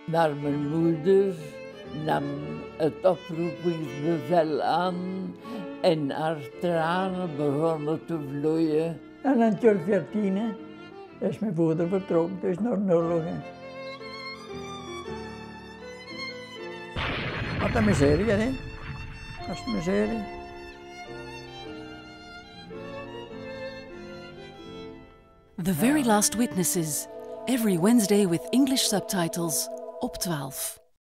Maar mijn moeder nam het oproepingsbevel aan en haar tranen begonnen te vloeien. En in 2014 is mijn vader vertrokken, dus naar Noorlogen. Wat een miserie, hè? Dat is een miserie. The Very Last Witnesses, every Wednesday with English subtitles, op 12.